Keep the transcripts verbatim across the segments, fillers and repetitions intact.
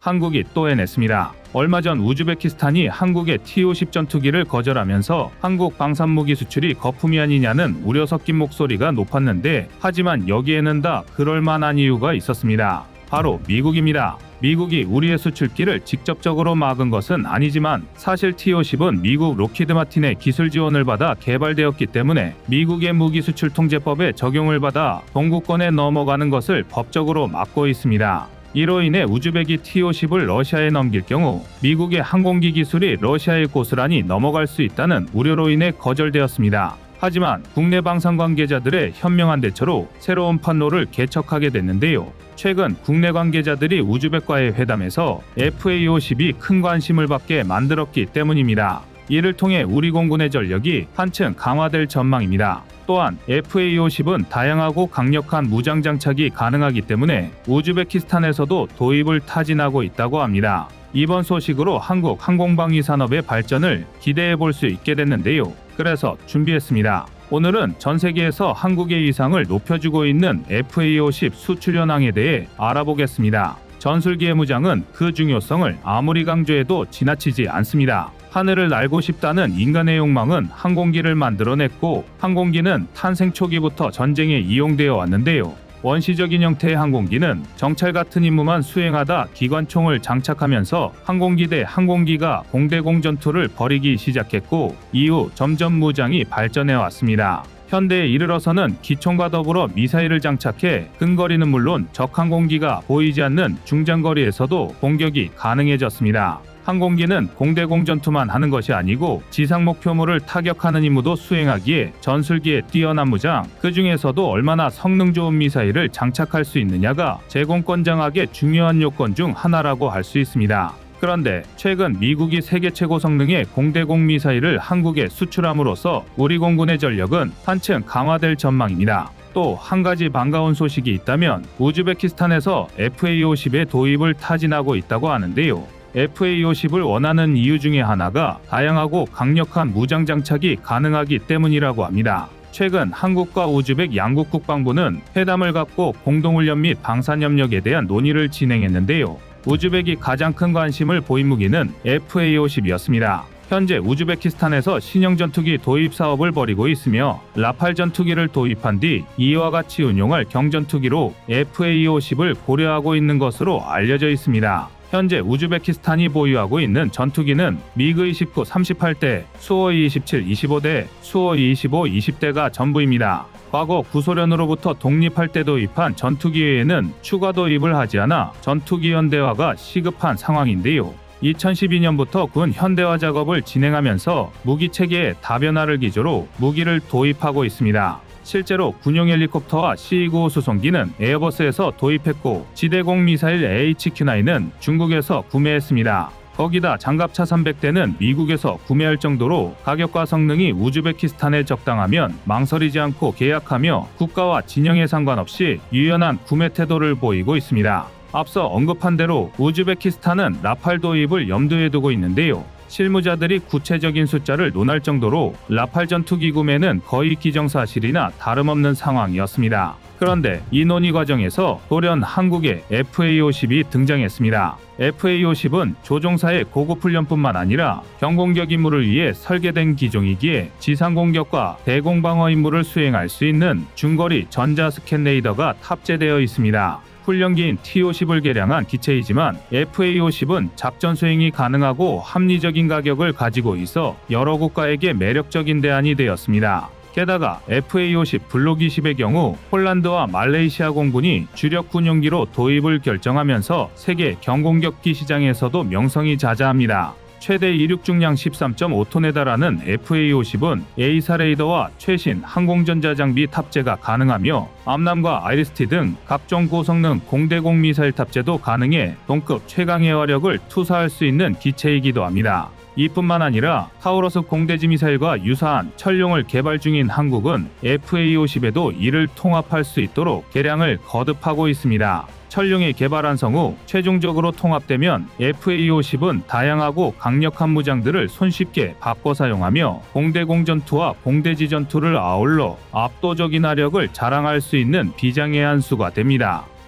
한국이 또 해냈습니다. 얼마 전 우즈베키스탄이 한국의 티 오십 전투기를 거절하면서 한국 방산무기 수출이 거품이 아니냐는 우려 섞인 목소리가 높았는데, 하지만 여기에는 다 그럴만한 이유가 있었습니다. 바로 미국입니다. 미국이 우리의 수출기를 직접적으로 막은 것은 아니지만 사실 티 오십은 미국 록히드 마틴의 기술 지원을 받아 개발되었기 때문에 미국의 무기 수출 통제법에 적용을 받아 동구권에 넘어가는 것을 법적으로 막고 있습니다. 이로 인해 우즈벡이 티 오십을 러시아에 넘길 경우 미국의 항공기 기술이 러시아의 고스란히 넘어갈 수 있다는 우려로 인해 거절되었습니다. 하지만 국내 방산 관계자들의 현명한 대처로 새로운 판로를 개척하게 됐는데요. 최근 국내 관계자들이 우즈벡과의 회담에서 에프 에이 오십이 큰 관심을 받게 만들었기 때문입니다. 이를 통해 우리 공군의 전력이 한층 강화될 전망입니다. 또한 에프 에이 오십은 다양하고 강력한 무장 장착이 가능하기 때문에 우즈베키스탄에서도 도입을 타진하고 있다고 합니다. 이번 소식으로 한국 항공방위 산업의 발전을 기대해 볼 수 있게 됐는데요. 그래서 준비했습니다. 오늘은 전 세계에서 한국의 위상을 높여주고 있는 에프 에이 오십 수출 현황에 대해 알아보겠습니다. 전술기의 무장은 그 중요성을 아무리 강조해도 지나치지 않습니다. 하늘을 날고 싶다는 인간의 욕망은 항공기를 만들어냈고, 항공기는 탄생 초기부터 전쟁에 이용되어 왔는데요. 원시적인 형태의 항공기는 정찰 같은 임무만 수행하다 기관총을 장착하면서 항공기 대 항공기가 공대공 전투를 벌이기 시작했고, 이후 점점 무장이 발전해 왔습니다. 현대에 이르러서는 기총과 더불어 미사일을 장착해 근거리는 물론 적 항공기가 보이지 않는 중장거리에서도 공격이 가능해졌습니다. 항공기는 공대공 전투만 하는 것이 아니고 지상 목표물을 타격하는 임무도 수행하기에 전술기의 뛰어난 무장, 그 중에서도 얼마나 성능 좋은 미사일을 장착할 수 있느냐가 제공권 장악의 중요한 요건 중 하나라고 할 수 있습니다. 그런데 최근 미국이 세계 최고 성능의 공대공 미사일을 한국에 수출함으로써 우리 공군의 전력은 한층 강화될 전망입니다. 또 한 가지 반가운 소식이 있다면 우즈베키스탄에서 에프 에이 오십의 도입을 타진하고 있다고 하는데요. 에프 에이 오십을 원하는 이유 중에 하나가 다양하고 강력한 무장 장착이 가능하기 때문이라고 합니다. 최근 한국과 우즈벡 양국 국방부는 회담을 갖고 공동훈련 및 방산협력에 대한 논의를 진행했는데요. 우즈벡이 가장 큰 관심을 보인 무기는 에프 에이 오십이었습니다. 현재 우즈베키스탄에서 신형 전투기 도입 사업을 벌이고 있으며 라팔 전투기를 도입한 뒤 이와 같이 운용할 경전투기로 에프 에이 오십을 고려하고 있는 것으로 알려져 있습니다. 현재 우즈베키스탄이 보유하고 있는 전투기는 미그 이십구 삼십팔 대, 수호이 이십칠 이십오 대, 수호이 이십오 이십 대가 전부입니다. 과거 구소련으로부터 독립할 때 도입한 전투기 외에는 추가 도입을 하지 않아 전투기 현대화가 시급한 상황인데요. 이천십이 년부터 군 현대화 작업을 진행하면서 무기 체계의 다변화를 기조로 무기를 도입하고 있습니다. 실제로 군용 헬리콥터와 씨 구십오 수송기는 에어버스에서 도입했고, 지대공 미사일 에이치 큐 나인은 중국에서 구매했습니다. 거기다 장갑차 삼백 대는 미국에서 구매할 정도로 가격과 성능이 우즈베키스탄에 적당하면 망설이지 않고 계약하며 국가와 진영에 상관없이 유연한 구매 태도를 보이고 있습니다. 앞서 언급한 대로 우즈베키스탄은 라팔 도입을 염두에 두고 있는데요. 실무자들이 구체적인 숫자를 논할 정도로 라팔 전투기 구매는 거의 기정사실이나 다름없는 상황이었습니다. 그런데 이 논의 과정에서 돌연 한국의 에프 에이 오십이 등장했습니다. 에프 에이 오십은 조종사의 고급 훈련뿐만 아니라 경공격 임무를 위해 설계된 기종이기에 지상 공격과 대공 방어 임무를 수행할 수 있는 중거리 전자 스캔 레이더가 탑재되어 있습니다. 훈련기인 티 오십을 개량한 기체이지만 에프 에이 오십은 작전 수행이 가능하고 합리적인 가격을 가지고 있어 여러 국가에게 매력적인 대안이 되었습니다. 게다가 에프 에이 오십 블록 이십의 경우 폴란드와 말레이시아 공군이 주력 군용기로 도입을 결정하면서 세계 경공격기 시장에서도 명성이 자자합니다. 최대 이륙 중량 십삼 점 오 톤에 달하는 에프 에이 오십은 에이사 레이더와 최신 항공전자 장비 탑재가 가능하며 암람과 아이리스티 등 각종 고성능 공대공 미사일 탑재도 가능해 동급 최강의 화력을 투사할 수 있는 기체이기도 합니다. 이뿐만 아니라 타우러스 공대지 미사일과 유사한 철룡을 개발 중인 한국은 에프 에이 오십에도 이를 통합할 수 있도록 개량을 거듭하고 있습니다. 철룡이 개발한 성우 최종적으로 통합되면 에프 에이 오십은 다양하고 강력한 무장들을 손쉽게 바꿔 사용하며 공대공 전투와 공대지 전투를 아울러 압도적인 화력을 자랑할 수 있는 비장의 한 수가 됩니다.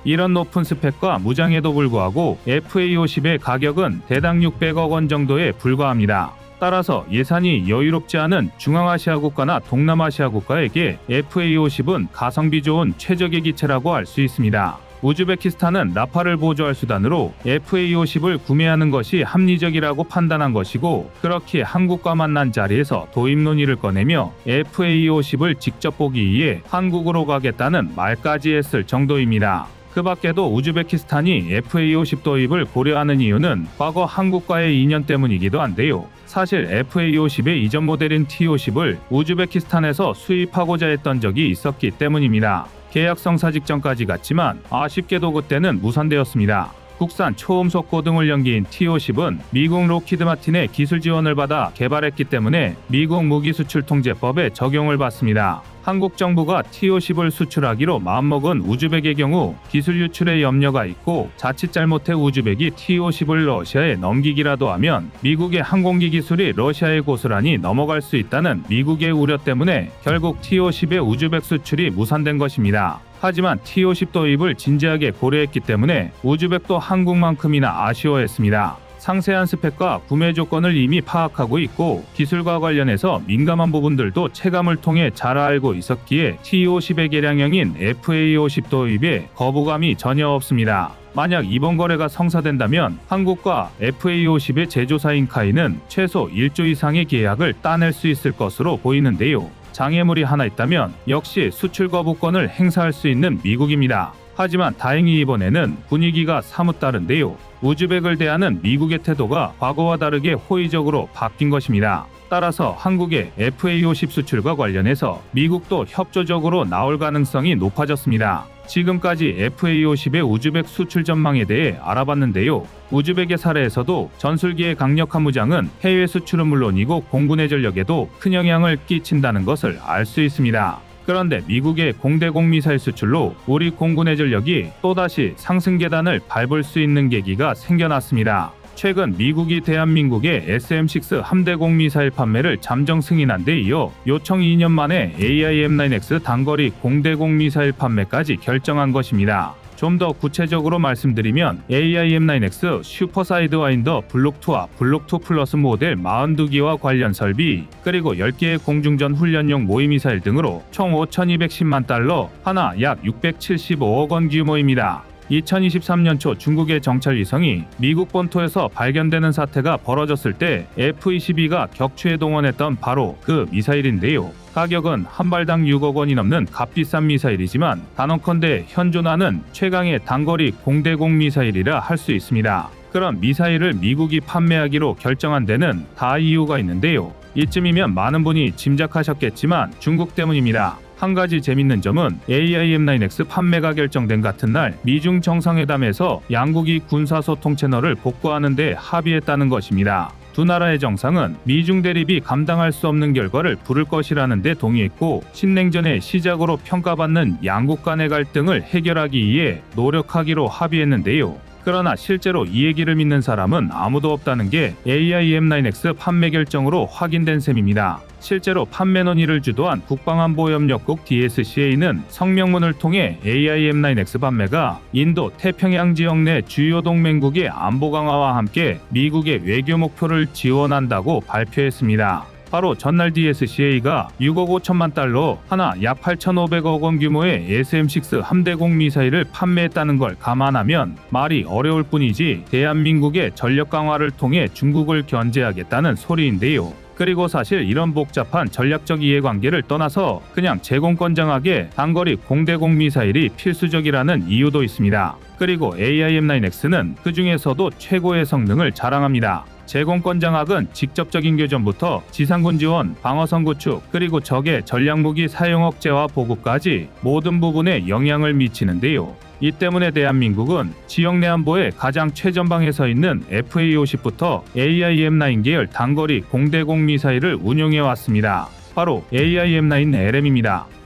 이런 높은 스펙과 무장에도 불구하고 에프에이 오십의 가격은 대당 육백억 원 정도에 불과합니다. 따라서 예산이 여유롭지 않은 중앙아시아 국가나 동남아시아 국가에게 에프에이 오십은 가성비 좋은 최적의 기체라고 할 수 있습니다. 우즈베키스탄은 나팔을 보조할 수단으로 에프에이 오십을 구매하는 것이 합리적이라고 판단한 것이고, 그렇게 한국과 만난 자리에서 도입 논의를 꺼내며 에프에이 오십을 직접 보기 위해 한국으로 가겠다는 말까지 했을 정도입니다. 그 밖에도 우즈베키스탄이 에프에이 오십 도입을 고려하는 이유는 과거 한국과의 인연 때문이기도 한데요. 사실 에프에이 오십의 이전 모델인 티 오십을 우즈베키스탄에서 수입하고자 했던 적이 있었기 때문입니다. 계약 성사 직전까지 갔지만 아쉽게도 그때는 무산되었습니다. 국산 초음속 고등훈련기인 티 오십은 미국 록히드 마틴의 기술 지원을 받아 개발했기 때문에 미국 무기수출통제법에 적용을 받습니다. 한국 정부가 티 오십을 수출하기로 마음먹은 우즈벡의 경우 기술 유출에 염려가 있고, 자칫 잘못해 우즈벡이 티 오십을 러시아에 넘기기라도 하면 미국의 항공기 기술이 러시아에 고스란히 넘어갈 수 있다는 미국의 우려 때문에 결국 티 오십의 우즈벡 수출이 무산된 것입니다. 하지만 티 오십 도입을 진지하게 고려했기 때문에 우즈벡도 한국만큼이나 아쉬워했습니다. 상세한 스펙과 구매 조건을 이미 파악하고 있고, 기술과 관련해서 민감한 부분들도 체감을 통해 잘 알고 있었기에 티 오십의 개량형인 에프에이 오십 도입에 거부감이 전혀 없습니다. 만약 이번 거래가 성사된다면 한국과 에프에이 오십의 제조사인 카이는 최소 일 조 이상의 계약을 따낼 수 있을 것으로 보이는데요. 장애물이 하나 있다면 역시 수출 거부권을 행사할 수 있는 미국입니다. 하지만 다행히 이번에는 분위기가 사뭇 다른데요. 우즈벡을 대하는 미국의 태도가 과거와 다르게 호의적으로 바뀐 것입니다. 따라서 한국의 에프에이 오십 수출과 관련해서 미국도 협조적으로 나올 가능성이 높아졌습니다. 지금까지 에프에이 오십의 우즈벡 수출 전망에 대해 알아봤는데요. 우즈벡의 사례에서도 전술기의 강력한 무장은 해외 수출은 물론이고 공군의 전력에도 큰 영향을 끼친다는 것을 알 수 있습니다. 그런데 미국의 공대공 미사일 수출로 우리 공군의 전력이 또다시 상승 계단을 밟을 수 있는 계기가 생겨났습니다. 최근 미국이 대한민국의 에스엠 식스 함대공 미사일 판매를 잠정 승인한 데 이어 요청 이 년 만에 에이아이엠 나인 엑스 단거리 공대공 미사일 판매까지 결정한 것입니다. 좀 더 구체적으로 말씀드리면 에이아이엠 나인 엑스 슈퍼 사이드와인더 블록2와 블록2 플러스 모델 사십이 기와 관련 설비, 그리고 열 개의 공중전 훈련용 모의 미사일 등으로 총 오천이백십만 달러, 하나 약 육백칠십오억 원 규모입니다. 이천이십삼 년 초 중국의 정찰 위성이 미국 본토에서 발견되는 사태가 벌어졌을 때 에프 이십이가 격추에 동원했던 바로 그 미사일인데요. 가격은 한 발당 육억 원이 넘는 값비싼 미사일이지만 단언컨대 현존하는 최강의 단거리 공대공 미사일이라 할 수 있습니다. 그런 미사일을 미국이 판매하기로 결정한 데는 다 이유가 있는데요. 이쯤이면 많은 분이 짐작하셨겠지만 중국 때문입니다. 한 가지 재밌는 점은 에이아이엠 나인 엑스 판매가 결정된 같은 날 미중 정상회담에서 양국이 군사소통 채널을 복구하는 데 합의했다는 것입니다. 두 나라의 정상은 미중 대립이 감당할 수 없는 결과를 부를 것이라는 데 동의했고, 신냉전의 시작으로 평가받는 양국 간의 갈등을 해결하기 위해 노력하기로 합의했는데요. 그러나 실제로 이 얘기를 믿는 사람은 아무도 없다는 게 에이아이엠 나인 엑스 판매 결정으로 확인된 셈입니다. 실제로 판매 논의를 주도한 국방안보협력국 디에스씨에이는 성명문을 통해 에이아이엠 나인 엑스 판매가 인도 태평양 지역 내 주요 동맹국의 안보 강화와 함께 미국의 외교 목표를 지원한다고 발표했습니다. 바로 전날 디에스씨에이가 육억 오천만 달러, 하나 약 팔천오백억 원 규모의 에스엠 식스 함대공 미사일을 판매했다는 걸 감안하면 말이 어려울 뿐이지 대한민국의 전력 강화를 통해 중국을 견제하겠다는 소리인데요. 그리고 사실 이런 복잡한 전략적 이해관계를 떠나서 그냥 제공권장하게 단거리 공대공 미사일이 필수적이라는 이유도 있습니다. 그리고 에이아이엠 나인 엑스는 그 중에서도 최고의 성능을 자랑합니다. 제공권 장악은 직접적인 교전부터 지상군 지원, 방어선 구축, 그리고 적의 전략무기 사용 억제와 보급까지 모든 부분에 영향을 미치는데요. 이 때문에 대한민국은 지역 내 안보에 가장 최전방에 서 있는 에프에이 오십부터 에이아이엠 나인 계열 단거리 공대공 미사일을 운용해 왔습니다. 바로 에이아이엠 나인 엘엠입니다.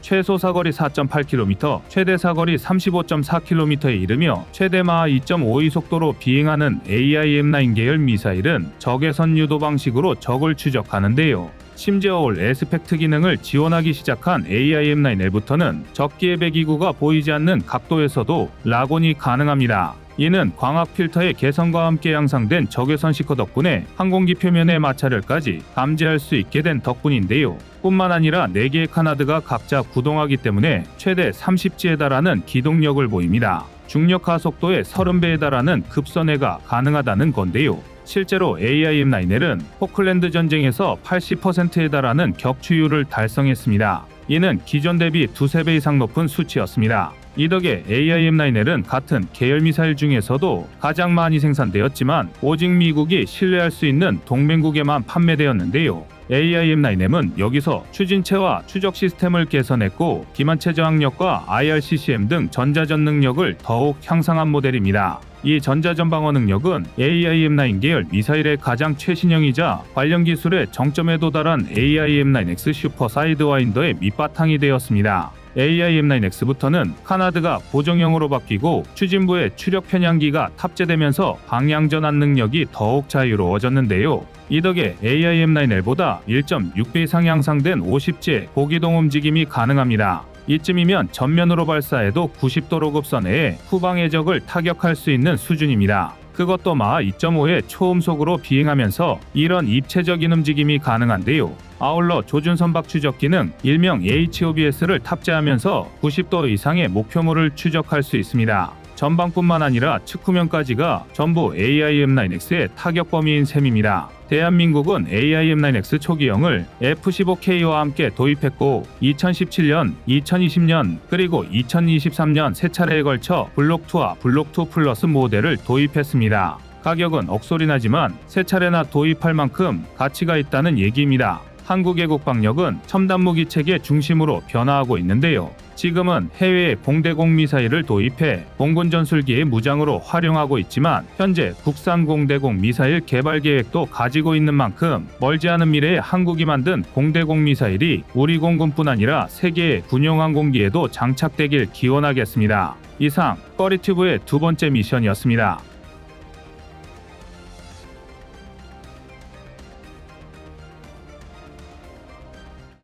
최소 사거리 사 점 팔 킬로미터, 최대 사거리 삼십오 점 사 킬로미터에 이르며 최대 마하 이 점 오의 속도로 비행하는 에이아이엠 나인 계열 미사일은 적외선 유도 방식으로 적을 추적하는데요. 심지어 올 에스펙트 기능을 지원하기 시작한 에이아이엠 나인 엘부터는 적기의 배기구가 보이지 않는 각도에서도 락온이 가능합니다. 이는 광학 필터의 개선과 함께 양상된 적외선 시커 덕분에 항공기 표면의 마찰을까지 감지할 수 있게 된 덕분인데요. 뿐만 아니라 네 개의 카나드가 각자 구동하기 때문에 최대 삼십 지에 달하는 기동력을 보입니다. 중력 가속도의 삼십 배에 달하는 급선회가 가능하다는 건데요. 실제로 에이아이엠 나인 엘은 포클랜드 전쟁에서 팔십 퍼센트에 달하는 격추율을 달성했습니다. 이는 기존 대비 두세 배 이상 높은 수치였습니다. 이 덕에 에이아이엠 나인 엘은 같은 계열 미사일 중에서도 가장 많이 생산되었지만 오직 미국이 신뢰할 수 있는 동맹국에만 판매되었는데요. 에이아이엠 나인 엠은 여기서 추진체와 추적 시스템을 개선했고 기만체 저항력과 아이알씨씨엠 등 전자전 능력을 더욱 향상한 모델입니다. 이 전자전방어 능력은 에이아이엠 나인 계열 미사일의 가장 최신형이자 관련 기술의 정점에 도달한 에이아이엠 나인 엑스 슈퍼 사이드와인더의 밑바탕이 되었습니다. 에이아이엠 나인 엑스부터는 카나드가 고정형으로 바뀌고 추진부에 추력 편향기가 탑재되면서 방향 전환 능력이 더욱 자유로워졌는데요. 이 덕에 에이아이엠 나인 엘보다 일 점 육 배 이상 향상된 오십 지의 고기동 움직임이 가능합니다. 이쯤이면 전면으로 발사해도 구십 도로 급선회에 후방의 적을 타격할 수 있는 수준입니다. 그것도 마하 이 점 오의 초음속으로 비행하면서 이런 입체적인 움직임이 가능한데요. 아울러 조준선박 추적 기능 일명 에이치오비에스를 탑재하면서 구십 도 이상의 목표물을 추적할 수 있습니다. 전방뿐만 아니라 측후면까지가 전부 에이아이엠 나인 엑스의 타격 범위인 셈입니다. 대한민국은 에이아이엠 나인 엑스 초기형을 에프 십오 케이와 함께 도입했고 이천십칠 년, 이천이십 년, 그리고 이천이십삼 년 세 차례에 걸쳐 블록2와 블록2 플러스 모델을 도입했습니다. 가격은 억소리 나지만 세 차례나 도입할 만큼 가치가 있다는 얘기입니다. 한국의 국방력은 첨단 무기 체계 중심으로 변화하고 있는데요. 지금은 해외에 공대공 미사일을 도입해 공군 전술기의 무장으로 활용하고 있지만 현재 국산 공대공 미사일 개발 계획도 가지고 있는 만큼 멀지 않은 미래에 한국이 만든 공대공 미사일이 우리 공군뿐 아니라 세계의 군용 항공기에도 장착되길 기원하겠습니다. 이상 꺼리튜브의 두 번째 미션이었습니다.